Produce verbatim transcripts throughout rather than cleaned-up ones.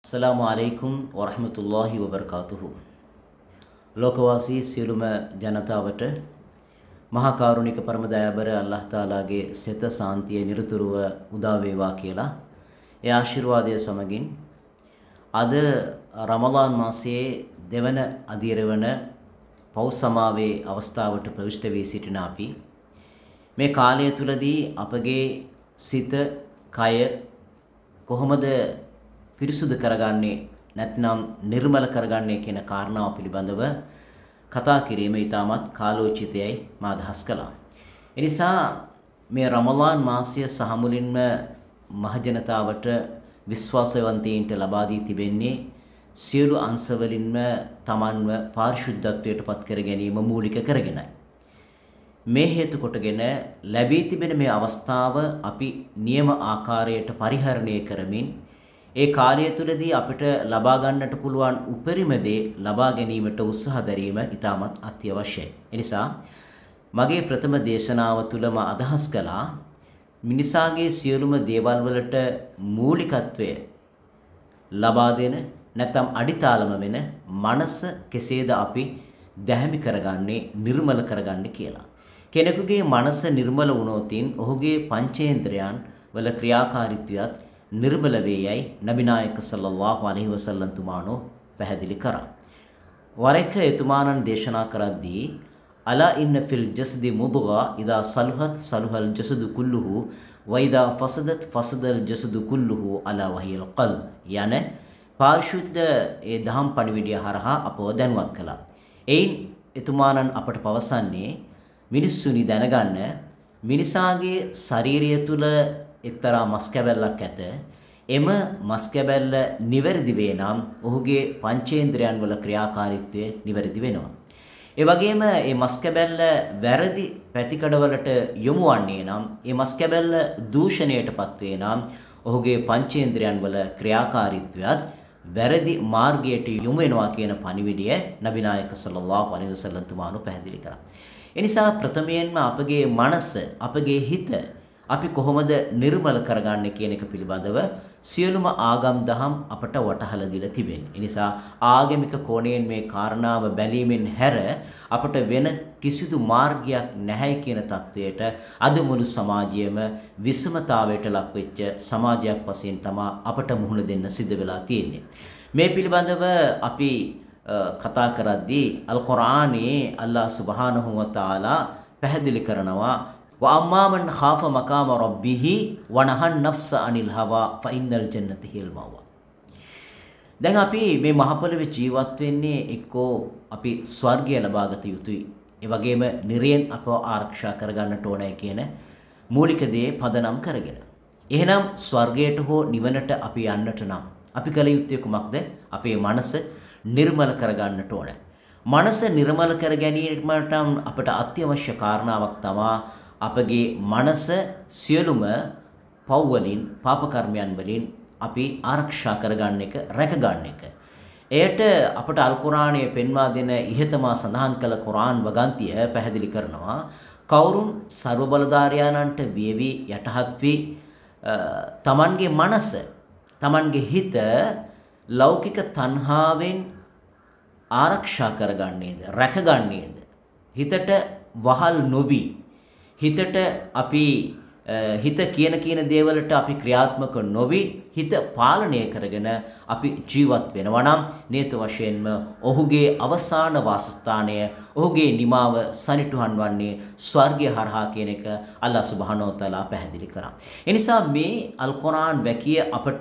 अस्सलामु अलैकुम वरहमतुल्लाहि वबरकातुहु. ලෝකවාසී සියලුම ජනතාවට මහා කාරුණික පරම දයාබර අල්ලාහ් තාලාගේ සිත සාන්තිය නිරතුරුව උදා වේවා කියලා ඒ ආශිර්වාදය සමගින් අද රමදාන් මාසයේ දෙවන අදියරවන පෞ සමාවේ අවස්ථාවට ප්‍රවිෂ්ඨ වී සිටින අපි මේ කාලය තුලදී අපගේ සිත කය කොහොමද පිරිසුදු කරගන්නේ නැත්නම් නිර්මල කරගන්නේ කියන කාරණාව පිළිබඳව කතා කිරීම ඉතාමත් කාලෝචිතයයි මා අදහස් කළා. ඒ නිසා මේ රමදාන් මාසය සහ මුලින්ම මහජනතාවට විශ්වාසවන්තයින්ට ලබා දී තිබෙන්නේ සියලු අංශවලින්ම Tamanව පාරිශුද්ධත්වයට පත් කර ගැනීම මූලික කරගෙනයි. මේ හේතු කොටගෙන ලැබී තිබෙන මේ අවස්ථාව අපි නියම ආකාරයට පරිහරණය කරමින් ඒ කාලය තුලදී අපිට ලබා ගන්නට පුළුවන් උපරිම දේ ලබා ගැනීමට උත්සාහ දැරීම ඉතාමත් අත්‍යවශ්‍යයි. ඒ නිසා මගේ ප්‍රථම දේශනාව තුලම අදහස් කළා මිනිසාගේ සියලුම දේවල් වලට මූලිකත්වය ලබා දෙන නැත්නම් අඩිතාලම වෙන මනස කෙසේද අපි දැහැමි කරගන්නේ නිර්මල කරගන්නේ කියලා. කෙනෙකුගේ මනස නිර්මල වුණොතින් ඔහුගේ පංචේන්ද්‍රයන් වල ක්‍රියාකාරීත්වයත් නිර්මල වේයයි නබිනායක සල්ලල්ලාහු අලයිහි වසල්ලම් තුමාණෝ පැහැදිලි කරා. වර එක එතුමාණන් දේශනා කරද්දී අලා ඉන්න ෆිල් ජස්දි මුද්ගා ඉදා සලුහත් සලුහල් ජසදු කුල්ලුහු වයිදා ෆසදත් ෆසදල් ජසදු කුල්ලුහු අලා වහියල් කල්බ් යන පාරිශුද්ධ ඒ දහම් පණිවිඩය හරහා අපව දැනුවත් කළා. එයින් එතුමාණන් අපට පවසන්නේ මිනිස්සුනි දැනගන්න මිනිසාගේ ශාරීරිය තුල එක්තරා මස් කැබැල්ලක් ඇත. එම මස් කැබැල්ල නිවැරදි වේ නම් ඔහුගේ පංචේන්ද්‍රයන් වල ක්‍රියාකාරීත්වය නිවැරදි වෙනවා. ඒ වගේම මේ මස් කැබැල්ල වැරදි පැතිකඩවලට යොමු වන්නේ නම් මේ මස් කැබැල්ල දූෂණයටපත් වේ නම් ඔහුගේ පංචේන්ද්‍රයන් වල ක්‍රියාකාරීත්වයත් වැරදි මාර්ගයට යොමු වෙනවා කියන පණිවිඩය නබිනායක සල්ලල්ලාහු අලයිහි වසල්ලම් තුමාණෝ පැහැදිලි කරා. ඒ නිසා ප්‍රථමයෙන්ම අපගේ මනස අපගේ හිත අපි කොහොමද නිර්මල කරගන්නේ කියන එක පිළිබඳව සියලුම ආගම් දහම් අපට වටහලා දීලා තිබෙනවා. ඒ නිසා ආගමික කෝණයෙන් මේ කාරණාව බැලීමෙන් හැර අපට වෙන කිසිදු මාර්ගයක් නැහැ කියන தത്വයට අද මුළු සමාජයේම විසමතාවයට ලක් වෙච්ච සමාජයක් වශයෙන් තමයි අපට මුහුණ දෙන්න සිද්ධ වෙලා තියෙන්නේ. මේ පිළිබඳව අපි කතා කරද්දී අල් කුර්ආනයේ අල්ලාහ් සුබ්හානහු වතාලා පැහැදිලි කරනවා وَأَمَّا مَنْ خَافَ مَقَامَ رَبِّهِ وَنَهَى النَّفْسَ عَنِ الْهَوَى فَإِنَّ الْجَنَّةَ هِيَ الْمَأْوَى. දැන් අපි මේ මහ පොළොවේ ජීවත් වෙන්නේ එක්කෝ අපි ස්වර්ගය ලබාගත යුතුයි. ඒ වගේම නිරයෙන් අපව ආරක්ෂා කරගන්නට ඕනේ කියන මූලික දේ පදනම් කරගෙන. එහෙනම් ස්වර්ගයට හෝ නිවනට අපි යන්නට නම් අපි කල යුත්තේ කුමක්ද? අපේ මනස නිර්මල කරගන්නට ඕනේ. මනස නිර්මල කර ගැනීමට අපට අත්‍යවශ්‍ය කාරණාවක් තමයි අපගේ මනස සියලුම පව් වලින් පාප කර්මයන් වලින් අපි ආරක්ෂා කරගන්න එක රැක ගන්න එක. එයට අපට අල් කුර්ආනයේ පෙන්වා දෙන ඉහතම සඳහන් කළ කුර්ආන් වගන්තිය පැහැදිලි කරනවා කවුරුන් ਸਰව බලධාරියානන්ට වේවි යටහත් වී තමන්ගේ මනස තමන්ගේ හිත ලෞකික තණ්හාවෙන් ආරක්ෂා කරගන්නේද රැකගන්නේද හිතට වහල් නොවි හිතට අපි හිත කියන කියන දේවලට අපි ක්‍රියාත්මක නොවි හිත පාලනය කරගෙන අපි ජීවත් වෙනවා නම් නේත වශයෙන්ම ඔහුගේ අවසාන වාසස්ථානය ඔහුගේ නිමාව සනිටුහන් වන්නේ ස්වර්ගය හරහා කියන එක අල්ලාහ් සුබ්හානහු වතාලා පැහැදිලි කරා. ඒ නිසා මේ අල් කුර්ආන් වැකිය අපට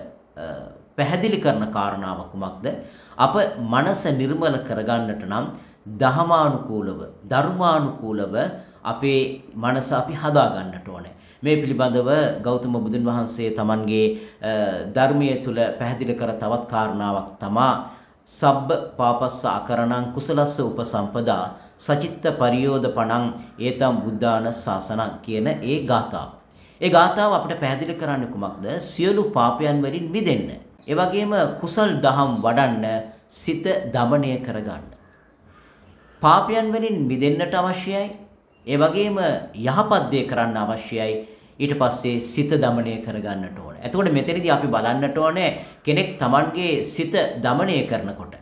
පැහැදිලි කරන කාරණාව කුමක්ද? අප මනස නිර්මල කරගන්නට නම් දහමානුකූලව ධර්මානුකූලව අපේ මනස අපි හදා ගන්නට ඕනේ. මේ පිළිබඳව ගෞතම බුදුන් වහන්සේ තමන්ගේ ධර්මයේ තුල පැහැදිලි කර තවත් කාරණාවක් තමා සබ්බ පාපස්ස අකරණං කුසලස්ස උපසම්පදා සචිත්ත පරියෝදපණං ඒතම් බුද්ධාන ශාසනං කියන ඒ ගාථාව. ඒ ගාථාව අපිට පැහැදිලි කරන්නේ කුමක්ද? සියලු පාපයන් වලින් මිදෙන්න. ඒ වගේම කුසල් දහම් වඩන්න සිත දමණය කරගන්න. පාපයන් වලින් මිදෙන්නට අවශ්‍යයි. ඒ වගේම යහපත් දේ කරන්න අවශ්‍යයි. ඊට පස්සේ සිත দমনය කරගන්නට ඕනේ. එතකොට මෙතනදී අපි බලන්නට ඕනේ කෙනෙක් Tamanගේ සිත দমনය කරනකොට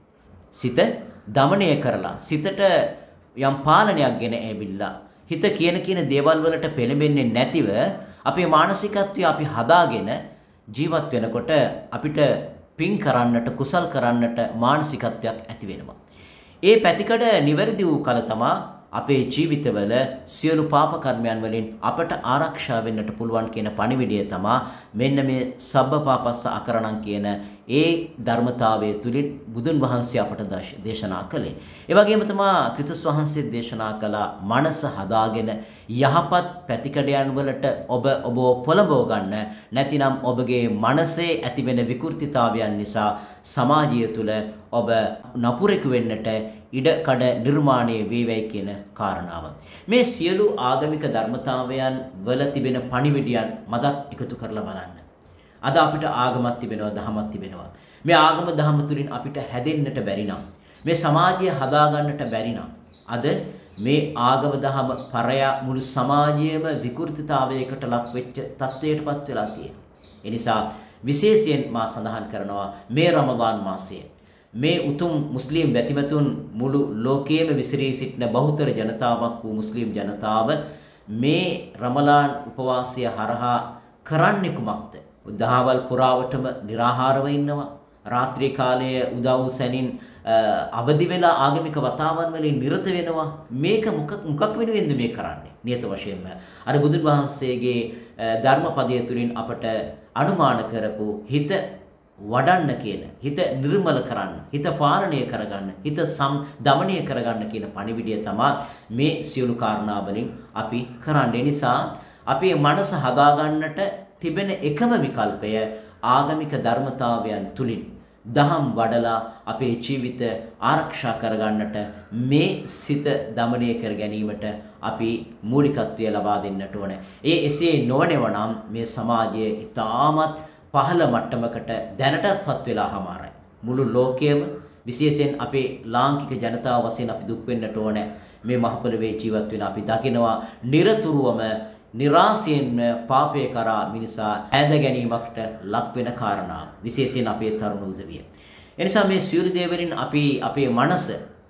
සිත দমনය කරලා සිතට යම් පාලනයක් ගෙන ඇවිල්ලා හිත කියන කියන දේවල් වලට පෙළඹෙන්නේ නැතිව අපේ මානසිකත්වය අපි හදාගෙන ජීවත් වෙනකොට අපිට පින් කරන්නට කුසල් කරන්නට මානසිකත්වයක් ඇති වෙනවා. ඒ පැතිකඩ නිවැරදි වූ කල තමා අපේ ජීවිතවල සියලු පාප කර්මයන් වලින් අපට ආරක්ෂා වෙන්නට පුළුවන් කියන පණිවිඩය තමා මෙන්න මේ සබ්බපාපස්ස අකරණම් කියන ඒ ධර්මතාවයේ තුලින් බුදුන් වහන්සේ අපට දේශනා කළේ. ඒ වගේම තමා ක්‍රිස්තුස් වහන්සේ දේශනා කළ මනස හදාගෙන යහපත් පැතිකඩයන් වලට ඔබ ඔබව පොළඹව ගන්න නැතිනම් ඔබගේ මනසේ ඇතිවෙන විකෘතිතාවයන් නිසා සමාජය තුල ඔබ නපුරෙකු වෙන්නට ඉඩ කඩ නිර්මාණය වේවයි කියන කාරණාව. මේ සියලු ආගමික ධර්මතාවයන් වල තිබෙන පණිවිඩයන් මතත් එකතු කරලා බලන්න. අද අපිට ආගමක් තිබෙනවා, දහමක් තිබෙනවා. මේ ආගම දහම තුලින් අපිට හැදෙන්නට බැරි නම්, මේ සමාජය හදාගන්නට බැරි නම්, අද මේ ආගම දහම පරයා මුළු සමාජයේම විකෘතිතාවයකට ලක් වෙච්ච තත්වයකටපත් වෙලා තියෙනවා. ඒ නිසා විශේෂයෙන් මා සඳහන් කරනවා මේ රමදාන් මාසයේ මේ උතුම් මුස්ලිම් වැතිමතුන් මුළු ලෝකයේම විසිරී සිටින බහුතර ජනතාවක් වූ මුස්ලිම් ජනතාව මේ රමලාන් උපවාසය හරහා කරන්නේ කුමක්ද? දහවල් පුරාවටම निराहारව ඉන්නවා. රාත්‍රී කාලයේ උදව් සැනින් අවදි වෙලා ආගමික වතාවන් වලින් නිරත වෙනවා. මේක මොකක් මොකක් වෙනුවෙන්ද මේ කරන්නේ? නියත වශයෙන්ම අර බුදුන් වහන්සේගේ ධර්මපදයේ තුලින් අපට අනුමාන කරපු හිත වඩන්න කියන, හිත නිර්මල කරන්න, හිත පාලනය කරගන්න, හිත සම් දමනය කරගන්න කියන පණිවිඩය තමයි මේ සියලු කාරණා වලින් අපි කරන්නේ. නිසා අපේ මනස හදාගන්නට තිබෙන එකම විකල්පය ආගමික ධර්මතාවයන් තුලින් දහම් වඩලා අපේ ජීවිත ආරක්ෂා කරගන්නට මේ සිත දමනය කර ගැනීමට අපි මූලිකත්වය ලබා දෙන්නට ඕනේ. ඒ එසේ නොවනව නම් මේ සමාජයේ ඉතාමත් පහළ මට්ටමකට දැනටත්පත් වෙලා හමාරයි. මුළු ලෝකයේම විශේෂයෙන් අපේ ලාංකික ජනතාව වශයෙන් අපි දුක් වෙන්නට ඕනේ. මේ මහ පොළවේ ජීවත් වෙන අපි දකිනවා නිරතුරුවම නිරාසයෙන්ම පාපය කරා මිනිසා ඈද ගැනීමකට ලක් වෙන කාරණා. විශේෂයෙන් අපේ තරුණ උදවිය. එනිසා මේ සියලු දේවලින් අපි අපේ මනස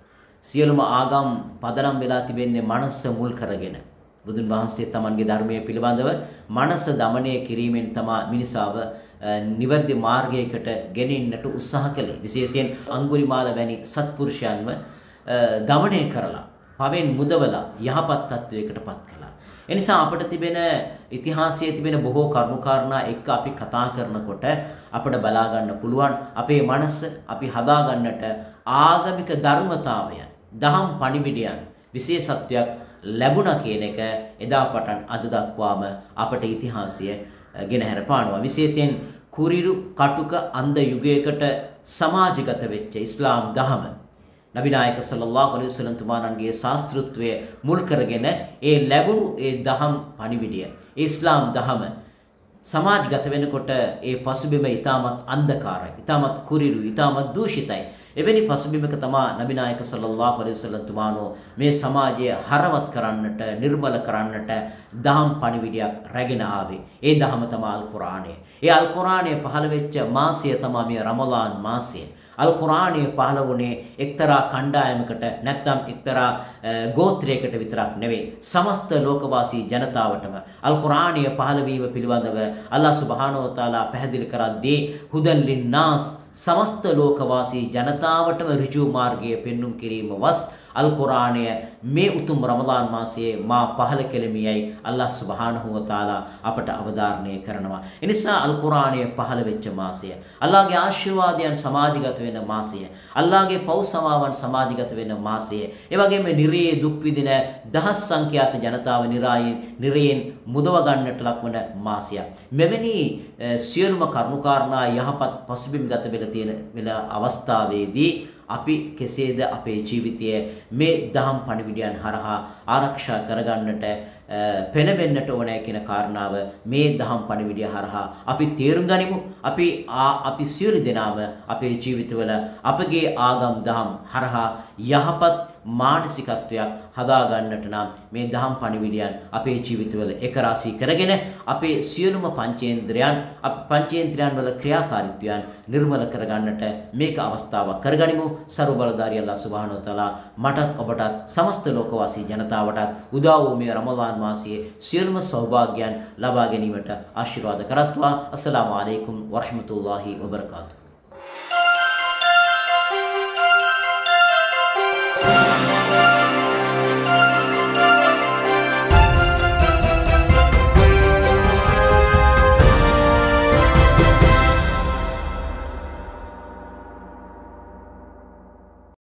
සියලුම ආගම් පදනම් වෙලා තිබෙන්නේ මනස මුල් කරගෙන. බුදුන් වහන්සේ තමන්ගේ ධර්මයේ පිළිබඳව මනස දමනය කිරීමෙන් තමයි මිනිසාව නිවැරදි මාර්ගයකට ගෙනෙන්නට උත්සාහ කළේ. විශේෂයෙන් අඟුලිමාල වැනි සත්පුරුෂයන්ව දමනය කරලා, පවෙන් මුදවලා යහපත් තත්වයකටපත් කළා. එනිසා අපිට තිබෙන ඉතිහාසයේ තිබෙන බොහෝ කරුණු කාරණා එක්ක අපි කතා කරනකොට අපිට බලා ගන්න පුළුවන් අපේ මනස අපි හදා ගන්නට ආගමික ධර්මතාවයන්, දහම් පණිවිඩයන් විශේෂත්වයක් ලැබුණා කියන එක එදා පටන් අද දක්වාම අපට ඉතිහාසය ගෙනහැර පානවා. විශේෂයෙන් කුරිරු කටුක අන්ධ යුගයකට සමාජගත වෙච්ච ඉස්ලාම් දහම නබි නායක සල්ලල්ලාහු අලයිහි වසල්ලම් තුමාණන්ගේ ශාස්ත්‍රත්වයේ මුල් කරගෙන ඒ ලැබුණු ඒ දහම් පණිවිඩය, ඒ ඉස්ලාම් දහම සමාජගත වෙනකොට ඒ පසුබිම ඊටමත් අන්ධකාරයි, ඊටමත් කුරිරු, ඊටමත් දූෂිතයි. එවැනි පසුබිමක තමා නබි නායක සල්ලල්ලාහු අලයිහි වසල්ලම් තුමාණෝ මේ සමාජය හරවත් කරන්නට, නිර්මල කරන්නට දහම් පණිවිඩයක් රැගෙන ආවේ. ඒ දහම තමයි අල් කුර්ආනය. ඒ අල් කුර්ආනය පහළ වෙච්ච මාසය තමයි මේ රමදාන් මාසය. අල් කුර්ආනය පහළ වුණේ එක්තරා කණ්ඩායමකට නැත්නම් එක්තරා ගෝත්‍රයකට විතරක් නෙවෙයි, සමස්ත ලෝකවාසී ජනතාවටම අල් කුර්ආනය පහළ වීම පිළිබඳව අල්ලාහ් සුබ්හානහු වතාලා පැහැදිලි කරද්දී හුදන් ලින්නාස්, සමස්ත ලෝකවාසී ජනතාවටම ඍජු මාර්ගය පෙන්눔 කිරීම වස් අල් කුර්ආනය මේ උතුම් රමදාන් මාසයේ මා පහළ කෙලෙමියයි අල්ලාහ් සුබ්හානහු වතාලා අපට අවධාරණය කරනවා. එනිසා අල් කුර්ආනය පහළ වෙච්ච මාසය, අල්ලාහ්ගේ ආශිර්වාදයන් සමාජගත වෙන මාසය, අල්ලාහ්ගේ පව් සමාවන් සමාජගත වෙන මාසය, ඒ වගේම නිරයේ දුක් විඳින දහස් සංඛ්‍යාත ජනතාව නිරායෙන් නිරයෙන් මුදව ගන්නට ලක්වන මාසයක්. මෙවැනි සියලුම කරුණාකාරණා යහපත් පසුබිම්ගත වෙලා තියෙන වෙලා අවස්ථාවේදී අපි කෙසේද අපේ ජීවිතයේ මේ දහම් පණිවිඩයන් හරහා ආරක්ෂා කරගන්නට පෙළඹෙන්නට ඕනෑ කියන කාරණාව මේ දහම් පණිවිඩය හරහා අපි තේරුම් ගනිමු. අපි අපි සියලු දෙනාම අපේ ජීවිතවල අපගේ ආගම් දහම් හරහා යහපත් මානසිකත්වයක් හදා ගන්නට නම් මේ දහම් පණිවිඩයන් අපේ ජීවිතවල එකරාශී කරගෙන අපේ සියලුම පංචේන්ද්‍රයන් පංචේන්ද්‍රයන් වල ක්‍රියාකාරීත්වයන් නිර්මල කරගන්නට මේක අවස්ථාවක් කරගනිමු. සර්ව බලධාරී අල්ලාහ් සුබ්හානහු වතාලා මටත් ඔබටත් සමස්ත ලෝකවාසී ජනතාවටත් උදා වූ මේ රමදාන් මාසයේ සියලුම සෞභාග්‍යයන් ලබා ගැනීමට ආශිර්වාද කරත්වා. අස්සලාමු අලයිකුම් වරහ්මතුල්ලාහි වබරකාතුහු.